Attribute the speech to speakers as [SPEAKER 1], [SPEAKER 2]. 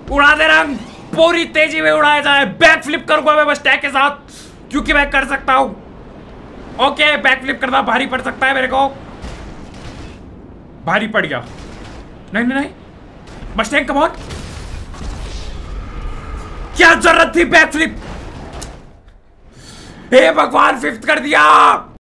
[SPEAKER 1] उड़ा दे रंग, पूरी तेजी में उड़ाया जाए। बैक फ्लिप करूंगा मैं बस टैग के साथ, क्योंकि मैं कर सकता हूं। ओके, बैक फ्लिप करना भारी पड़ सकता है मेरे को, भारी पड़ गया। नहीं नहीं नहीं, मस्टैंग कम ऑन, क्या जरूरत थी बैक फ्लिप। हे भगवान, 5th कर दिया।